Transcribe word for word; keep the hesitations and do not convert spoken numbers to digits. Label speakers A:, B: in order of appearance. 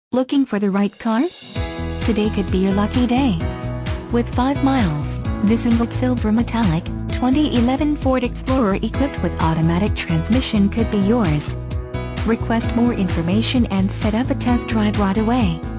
A: Looking for the right car? Today could be your lucky day. With five miles, this Ingot Silver Metallic, twenty eleven Ford Explorer equipped with automatic transmission could be yours. Request more information and set up a test drive right away.